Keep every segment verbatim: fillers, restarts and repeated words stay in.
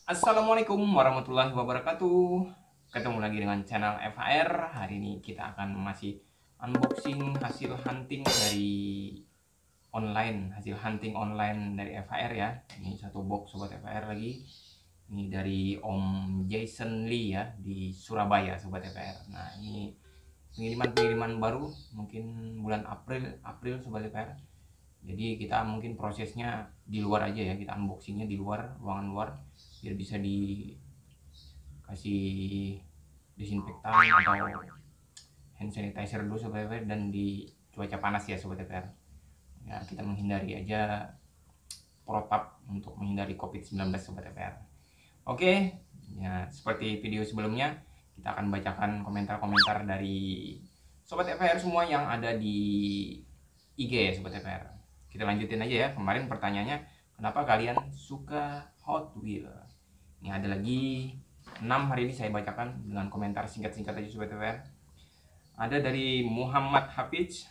Assalamualaikum warahmatullahi wabarakatuh. Ketemu lagi dengan channel F H R. Hari ini kita akan masih unboxing hasil hunting dari online, hasil hunting online dari F H R ya. Ini satu box sobat F H R lagi. Ini dari Om Jason Lee ya di Surabaya sobat F H R. Nah, ini pengiriman-pengiriman baru mungkin bulan April April sobat F H R. Jadi kita mungkin prosesnya di luar aja ya, kita unboxingnya di luar, ruangan luar, biar bisa dikasih disinfektan atau hand sanitizer dulu sobat F P R, dan di cuaca panas ya sobat F P R ya, kita menghindari aja protap untuk menghindari covid sembilan belas sobat F P R. Oke ya, seperti video sebelumnya kita akan bacakan komentar-komentar dari sobat F P R semua yang ada di I G ya sobat F P R. Kita lanjutin aja ya. Kemarin pertanyaannya, kenapa kalian suka Hot Wheels? Ini ada lagi enam, hari ini saya bacakan dengan komentar singkat-singkat aja sobat F P R. Ada dari Muhammad Hafiz,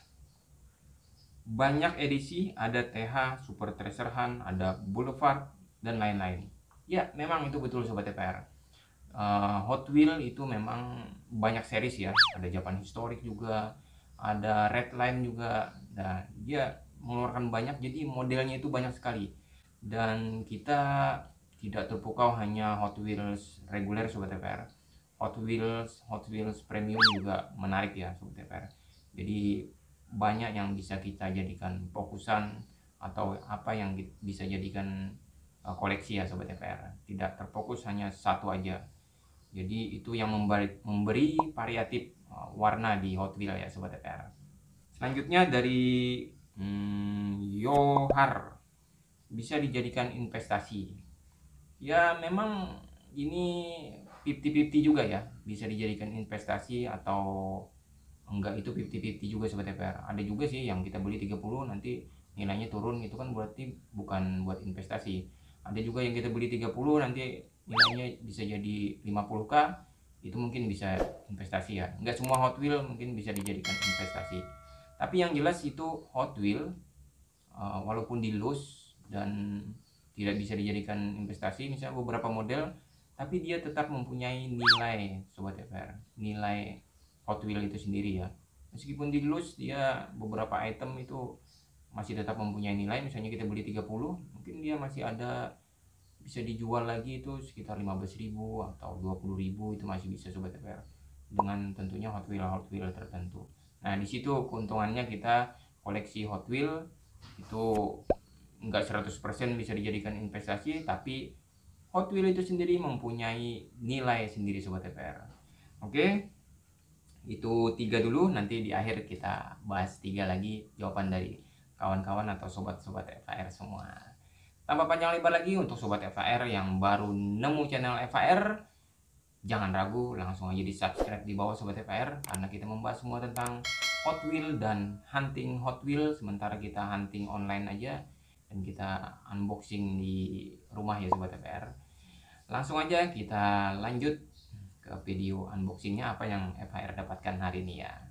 banyak edisi, ada T H, Super Treasure Hunt, ada Boulevard, dan lain-lain. Ya, memang itu betul sobat F P R. Uh, Hot Wheels itu memang banyak series ya, ada Japan Historic juga, ada Redline juga. Nah, dia mengeluarkan banyak, jadi modelnya itu banyak sekali, dan kita tidak terpukau hanya Hot Wheels reguler sobat F P R. Hot Wheels Hot Wheels Premium juga menarik ya sobat F P R. Jadi banyak yang bisa kita jadikan fokusan atau apa yang bisa jadikan uh, koleksi ya sobat F P R. Tidak terfokus hanya satu aja. Jadi itu yang memberi, memberi variatif uh, warna di Hot Wheels ya sobat F P R. Selanjutnya dari Hmm, Yohar, bisa dijadikan investasi. Ya memang ini lima puluh lima puluh juga ya, bisa dijadikan investasi atau enggak, itu lima puluh lima puluh juga sobat F P R. Ada juga sih yang kita beli tiga puluh nanti nilainya turun, itu kan berarti bukan buat investasi. Ada juga yang kita beli tiga puluh nanti nilainya bisa jadi lima puluh ribu, itu mungkin bisa investasi ya. Enggak semua Hot Wheels mungkin bisa dijadikan investasi. Tapi yang jelas itu Hot Wheels uh, walaupun di loose dan tidak bisa dijadikan investasi, misalnya beberapa model, tapi dia tetap mempunyai nilai sobat F P R, nilai Hot Wheels itu sendiri ya. Meskipun di loose, dia beberapa item itu masih tetap mempunyai nilai. Misalnya kita beli tiga puluh, mungkin dia masih ada, bisa dijual lagi itu sekitar lima belas ribu atau dua puluh ribu, itu masih bisa sobat F P R, dengan tentunya Hot Wheels Hot Wheels tertentu. Nah, di situ keuntungannya kita koleksi Hot Wheels itu enggak seratus persen bisa dijadikan investasi, tapi Hot Wheels itu sendiri mempunyai nilai sendiri sobat F P R. Oke. Itu tiga dulu, nanti di akhir kita bahas tiga lagi jawaban dari kawan-kawan atau sobat-sobat F H R semua. Tanpa panjang lebar lagi, untuk sobat F H R yang baru nemu channel F H R, jangan ragu, langsung aja di subscribe di bawah sobat F H R, karena kita membahas semua tentang Hot Wheels dan hunting Hot Wheels. Sementara kita hunting online aja dan kita unboxing di rumah ya sobat F H R. Langsung aja kita lanjut ke video unboxingnya, apa yang F H R dapatkan hari ini ya.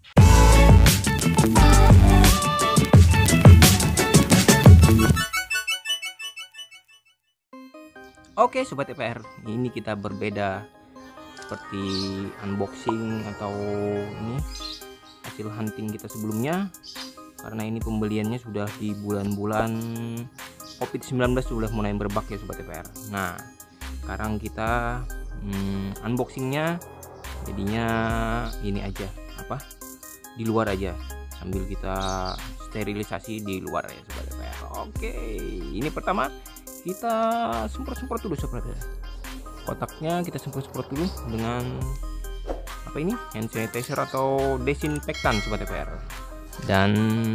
Oke sobat F H R, ini kita berbeda seperti unboxing atau ini hasil hunting kita sebelumnya, karena ini pembeliannya sudah di bulan-bulan covid sembilan belas, sudah mulai berbak ya sobat F H R. Nah sekarang kita hmm, unboxingnya jadinya ini aja, apa, di luar aja, sambil kita sterilisasi di luar ya sobat F H R. Oke, ini pertama kita semprot-semprot dulu sobat F H R. Kotaknya kita semprot-semprot dulu dengan apa ini, hand sanitizer atau desinfektan sobat F H R, dan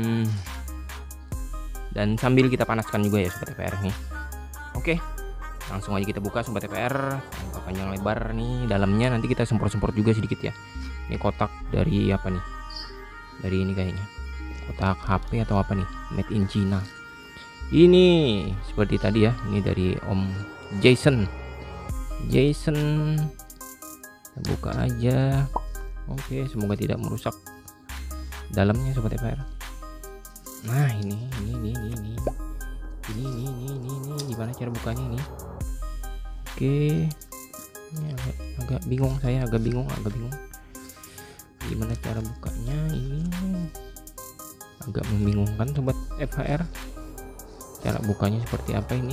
dan sambil kita panaskan juga ya sobat F H R nih. Oke, langsung aja kita buka sobat F H R, tanpa panjang lebar. Nih dalamnya nanti kita semprot-semprot juga sedikit ya. Ini kotak dari apa nih, dari ini kayaknya kotak H P atau apa nih, made in China. Ini seperti tadi ya, ini dari Om Jason Jason kita buka aja. Oke, semoga tidak merusak dalamnya sobat F H R. Nah ini ini ini ini ini ini ini ini ini gimana cara bukanya ini? Oke, ini agak, agak bingung saya, agak bingung, agak bingung. Gimana cara bukanya ini? Agak membingungkan sobat F H R. Cara bukanya seperti apa ini?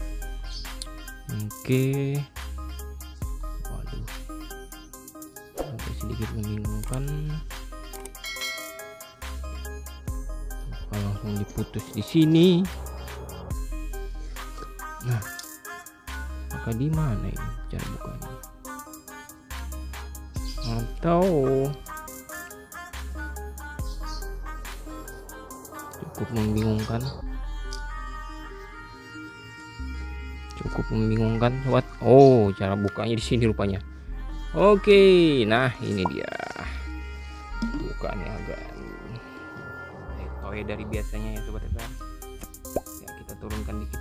Oke. Waduh. Agak sedikit membingungkan. Bukan langsung diputus di sini. Nah, maka di mana ini cara bukanya? Atau cukup membingungkan, cukup membingungkan sobat. Oh, cara bukanya di sini rupanya. Oke, nah ini dia bukanya, agak toy dari biasanya ya sobat F H R. Ya, kita turunkan dikit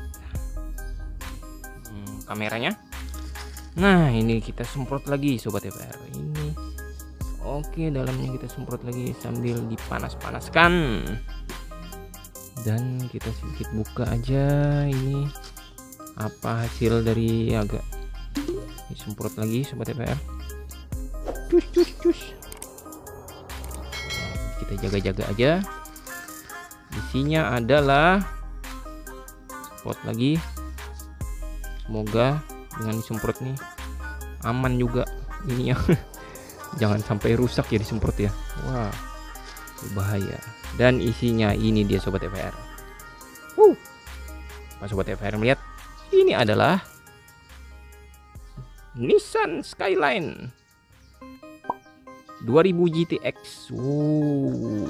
hmm, kameranya. Nah, ini kita semprot lagi sobat F H R ini. Oke, dalamnya kita semprot lagi sambil dipanas-panaskan. Dan kita sedikit buka aja ini apa hasil dari agak disemprot lagi sobat F H R. Cus cus cus. Kita jaga-jaga aja. Isinya adalah semprot lagi. Semoga dengan disemprot nih aman juga ininya. Jangan sampai rusak ya disemprot ya. Wah, bahaya. Dan isinya ini dia sobat F H R. Uh, Pak sobat F H R melihat ini adalah Nissan Skyline dua ribu G T X. Uh,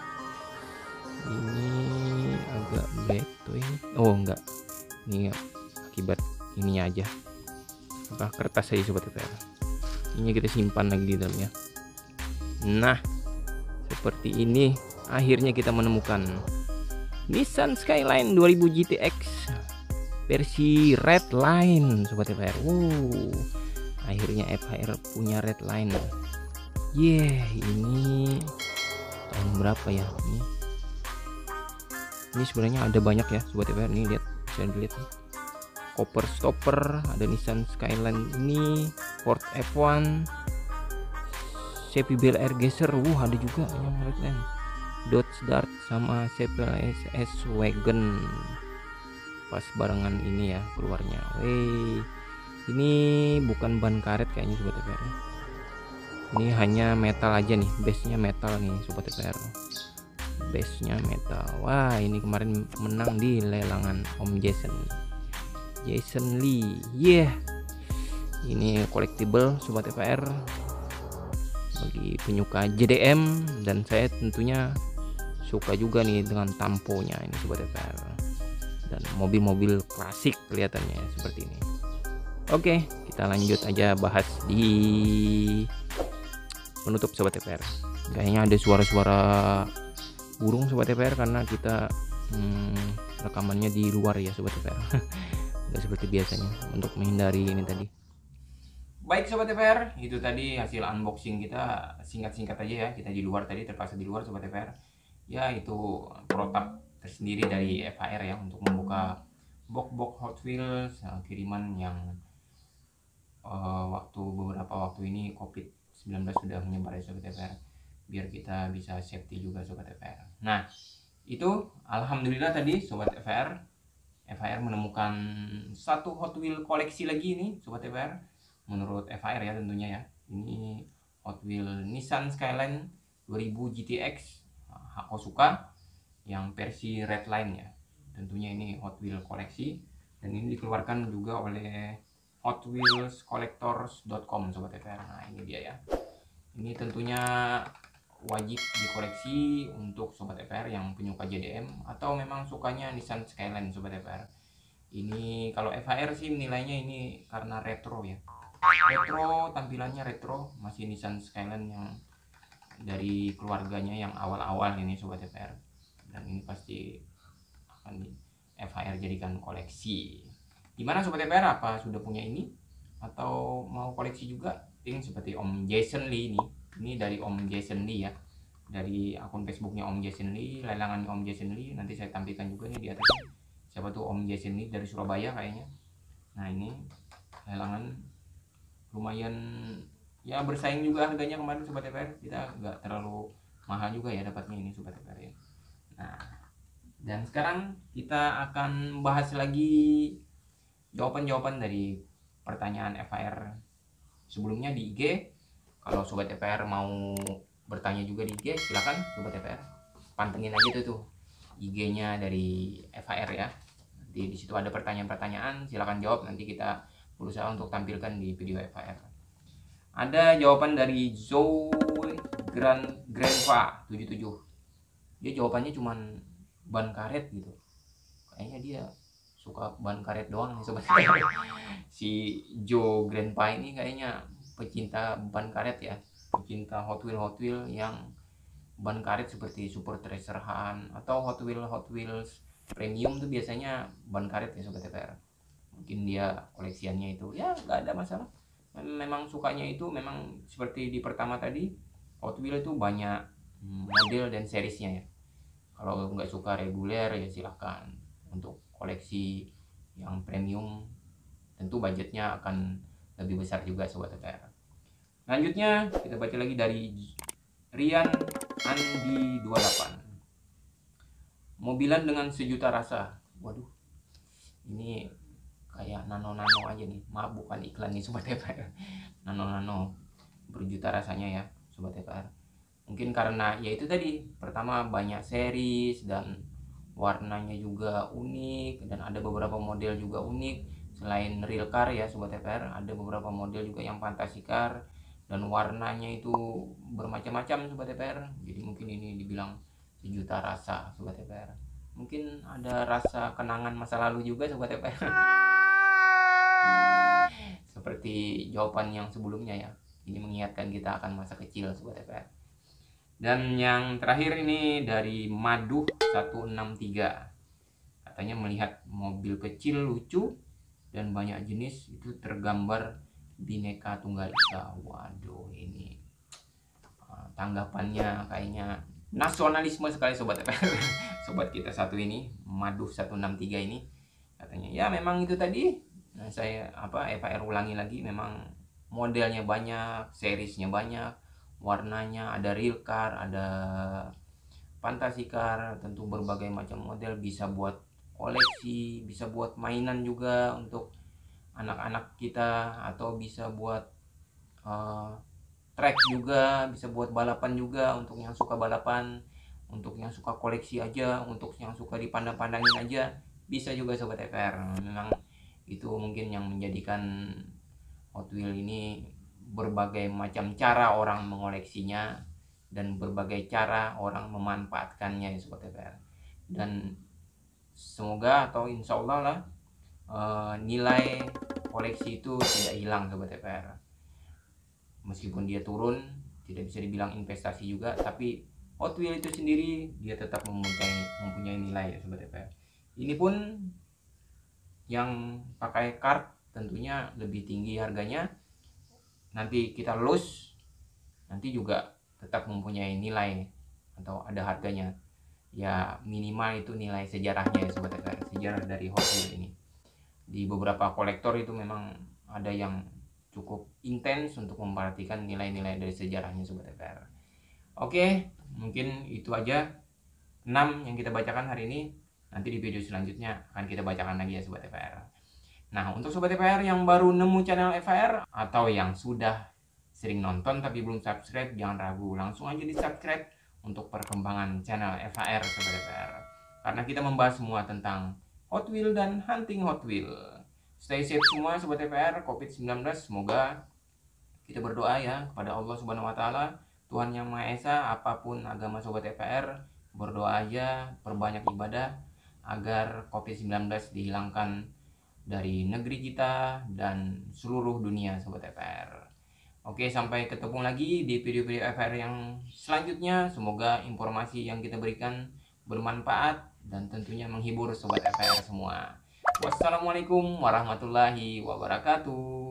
ini agak beto ini. Oh enggak, ini akibat ininya aja. Apa kertas aja sobat F H R. Ini kita simpan lagi di dalamnya. Nah, seperti ini. Akhirnya kita menemukan Nissan Skyline dua ribu G T X versi Redline sobat F H R. Wow, akhirnya F H R punya Redline. Yeah, ini tahun berapa ya ini? Ini sebenarnya ada banyak ya sobat F H R. Nih lihat, bisa dilihat nih. Copper stopper, ada Nissan Skyline ini, Ford F satu, Chevy Bel Air Gazer. Wuh, ada juga yang Redline. Dodge Dart sama Chevy S Wagon pas barengan ini ya keluarnya. Wey, ini bukan ban karet kayaknya sobat F H R. Ini hanya metal aja nih, base-nya metal nih sobat F H R. Base-nya metal. Wah, ini kemarin menang di lelangan Om Jason. Jason Lee. Yeah. Ini collectible sobat F H R bagi penyuka J D M, dan saya tentunya suka juga nih dengan tamponya ini sobat F H R, dan mobil-mobil klasik kelihatannya seperti ini. Oke, kita lanjut aja bahas di penutup sobat F H R. Kayaknya ada suara-suara burung sobat F H R karena kita hmm, rekamannya di luar ya sobat F H R. Nggak seperti biasanya untuk menghindari ini tadi. Baik sobat F H R, itu tadi hasil unboxing kita, singkat-singkat aja ya. Kita di luar tadi, terpaksa di luar sobat F H R. Ya, itu protap tersendiri dari F H R ya untuk membuka box-box Hot Wheels uh, kiriman yang uh, waktu beberapa waktu ini COVID sembilan belas sudah menyebar ya sobat F H R, biar kita bisa safety juga sobat F H R. Nah, itu alhamdulillah tadi sobat F H R, F H R menemukan satu Hot Wheel koleksi lagi nih sobat F H R. Menurut F H R ya tentunya ya, ini Hot Wheel Nissan Skyline dua ribu G T X Hakosuka yang versi Redline ya. Tentunya ini Hot Wheel koleksi, dan ini dikeluarkan juga oleh hot wheels collectors dot com sobat F H R. Nah, ini dia ya. Ini tentunya wajib dikoleksi untuk sobat F H R yang penyuka J D M atau memang sukanya Nissan Skyline sobat F H R. Ini kalau F H R sih nilainya ini karena retro ya. Retro, tampilannya retro, masih Nissan Skyline yang dari keluarganya yang awal-awal ini sobat F H R. Dan ini pasti akan di F H R jadikan koleksi. Gimana sobat F H R, apa sudah punya ini atau mau koleksi juga? Ini seperti Om Jason Lee ini. Ini dari Om Jason Lee ya. Dari akun Facebooknya Om Jason Lee, lelangan Om Jason Lee. Nanti saya tampilkan juga nih di atas. Siapa tuh Om Jason Lee dari Surabaya kayaknya. Nah, ini lelangan lumayan ya, bersaing juga harganya kemarin Sobat T P R. Kita nggak terlalu mahal juga ya dapatnya ini Sobat T P R ya. Nah, dan sekarang kita akan bahas lagi jawaban-jawaban dari pertanyaan F A R sebelumnya di I G. Kalau Sobat T P R mau bertanya juga di I G, silakan Sobat T P R. Pantengin aja tuh tuh I G-nya dari F A R ya. Nanti di situ ada pertanyaan-pertanyaan, silakan jawab, nanti kita berusaha untuk tampilkan di video F A R. Ada jawaban dari Zoe Grand Grandpa tujuh tujuh. Dia jawabannya cuman ban karet gitu. Kayaknya dia suka ban karet doang nih Sobat. Si Joe Grandpa ini kayaknya pecinta ban karet ya, pecinta Hot Wheels Hot Wheels yang ban karet seperti Super Treasure Hunt atau Hot Wheels Hot Wheels Premium tuh biasanya ban karet ya Sobat T P R. Mungkin dia koleksiannya itu ya nggak ada masalah. Memang sukanya itu memang seperti di pertama tadi, Hot Wheels itu banyak model dan seriesnya ya. Kalau nggak suka reguler ya silahkan. Untuk koleksi yang premium tentu budgetnya akan lebih besar juga Sobat T P R. Lanjutnya kita baca lagi dari Rian Andi dua puluh delapan. Mobilan dengan sejuta rasa. Waduh, ini kayak nano-nano aja nih. Maaf bukan iklan nih Sobat T P R. Nano-nano berjuta rasanya ya Sobat T P R. Mungkin karena ya itu tadi, pertama banyak series dan warnanya juga unik, dan ada beberapa model juga unik. Selain real car ya Sobat T P R, ada beberapa model juga yang fantasy car dan warnanya itu bermacam-macam Sobat T P R. Jadi mungkin ini dibilang sejuta rasa Sobat T P R. Mungkin ada rasa kenangan masa lalu juga Sobat T P R. Seperti jawaban yang sebelumnya ya, ini mengingatkan kita akan masa kecil Sobat T P R. Dan yang terakhir ini dari Madu satu enam tiga. Katanya melihat mobil kecil lucu dan banyak jenis itu tergambar Bhinneka Tunggal Ika. Waduh, ini uh, tanggapannya kayaknya nasionalisme sekali Sobat T P R. Sobat kita satu ini, Madu satu enam tiga ini, katanya ya memang itu tadi. Nah, saya apa F A R ulangi lagi, memang modelnya banyak, seriesnya banyak, warnanya ada real car, ada fantasy car, tentu berbagai macam model, bisa buat koleksi, bisa buat mainan juga untuk anak-anak kita, atau bisa buat uh, track juga, bisa buat balapan juga untuk yang suka balapan, untuk yang suka koleksi aja, untuk yang suka dipandang-pandangin aja bisa juga Sobat T P R. Memang itu mungkin yang menjadikan Hot Wheels ini berbagai macam cara orang mengoleksinya dan berbagai cara orang memanfaatkannya ya Sobat T P R. Dan semoga atau insya Allah lah uh, nilai koleksi itu tidak hilang Sobat T P R. Meskipun dia turun, tidak bisa dibilang investasi juga, tapi Hot Wheels itu sendiri dia tetap mempunyai mempunyai nilai ya Sobat T P R. Ini pun yang pakai kart tentunya lebih tinggi harganya. Nanti kita lose, nanti juga tetap mempunyai nilai atau ada harganya. Ya minimal itu nilai sejarahnya ya Sobat T P R, sejarah dari Hot Wheels ini. Di beberapa kolektor itu memang ada yang cukup intens untuk memperhatikan nilai-nilai dari sejarahnya Sobat T P R. Oke, mungkin itu aja enam yang kita bacakan hari ini. Nanti di video selanjutnya akan kita bacakan lagi ya Sobat T P R. Nah, untuk Sobat T P R yang baru nemu channel F A R atau yang sudah sering nonton tapi belum subscribe, jangan ragu, langsung aja di subscribe untuk perkembangan channel F A R Sobat T P R. Karena kita membahas semua tentang Hot Wheels dan hunting Hot Wheels. Stay safe semua Sobat T P R, covid sembilan belas, semoga kita berdoa ya kepada Allah Subhanahu wa taala, Tuhan Yang Maha Esa, apapun agama Sobat T P R, berdoa aja, perbanyak ibadah agar covid sembilan belas dihilangkan dari negeri kita dan seluruh dunia Sobat T P R. Oke, sampai ketemu lagi di video-video F A R yang selanjutnya. Semoga informasi yang kita berikan bermanfaat dan tentunya menghibur Sobat F A R semua. Wassalamualaikum warahmatullahi wabarakatuh.